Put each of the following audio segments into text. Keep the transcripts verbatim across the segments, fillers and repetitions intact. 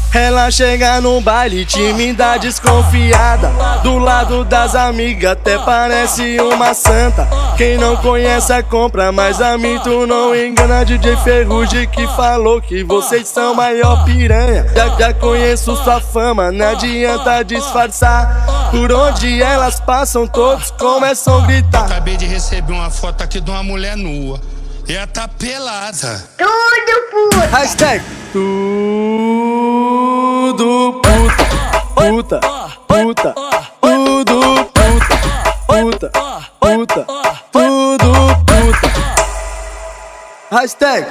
Ela chega no baile tímida, desconfiada, do lado das amigas até parece uma santa. Quem não conhece a compra, mas a mim tu não engana. D J Ferrugem que falou que vocês são maior piranha. Já, já conheço sua fama, não adianta disfarçar. Por onde elas passam todos começam a gritar. Acabei de receber uma foto aqui de uma mulher nua e ela tá pelada. Tudo puta. Hashtag tudo puta, puta, puta, tudo puta, puta, puta, tudo puta. Hashtag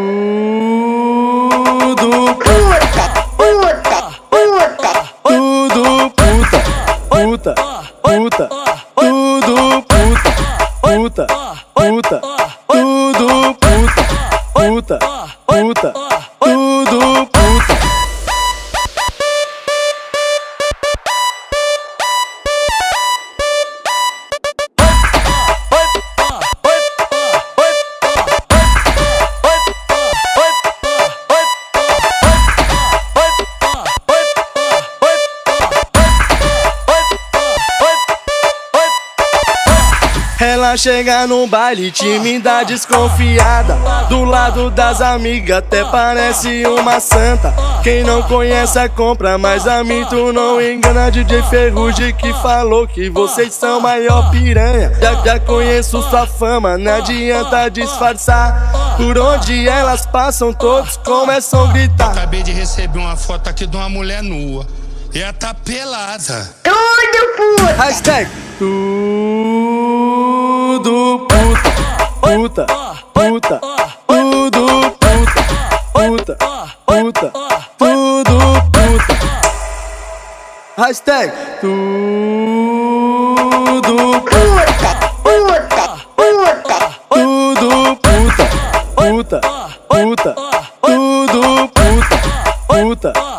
tudo puta, Puta, puta, tudo puta, puta, puta, tudo puta, puta, puta, tudo puta, puta, puta, tudo puta. Ela chega no baile tímida, desconfiada, do lado das amigas até parece uma santa. Quem não conhece a compra, mas a mim tu não engana. D J Ferrugem que falou que vocês são maior piranha. Já, já conheço sua fama, não adianta disfarçar. Por onde elas passam todos começam a gritar. Acabei de receber uma foto aqui de uma mulher nua e ela tá pelada. tudo puta. Hashtag tudo puta, puta, puta, tudo puta, puta, puta, tudo puta. Hashtag tudo puta, Puta, puta, tudo puta, puta, puta, tudo puta, puta.